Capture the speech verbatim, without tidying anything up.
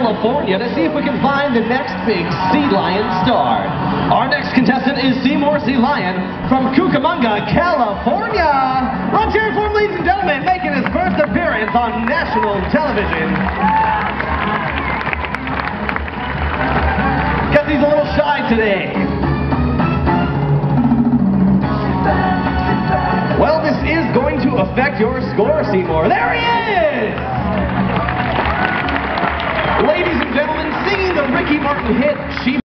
California to see if we can find the next big Sea Lion star. Our next contestant is Seymour Sea Lion from Cucamonga, California. Let's hear it for him, ladies and gentlemen, making his first appearance on national television. Guess he's a little shy today. Well, this is going to affect your score, Seymour. There he is! Ladies and gentlemen, singing the Ricky Martin hit, She